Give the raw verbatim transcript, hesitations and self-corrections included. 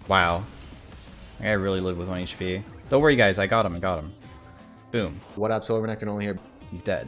Wow. That guy really lived with one H P. Don't worry, guys. I got him. I got him. Boom. What up, Silverneck? Only here. He's dead.